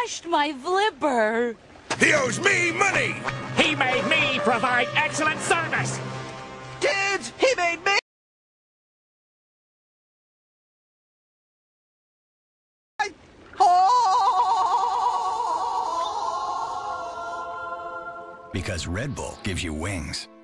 crushed my flipper. He owes me money! He made me provide excellent service! Kids, he made me... Because Red Bull gives you wings.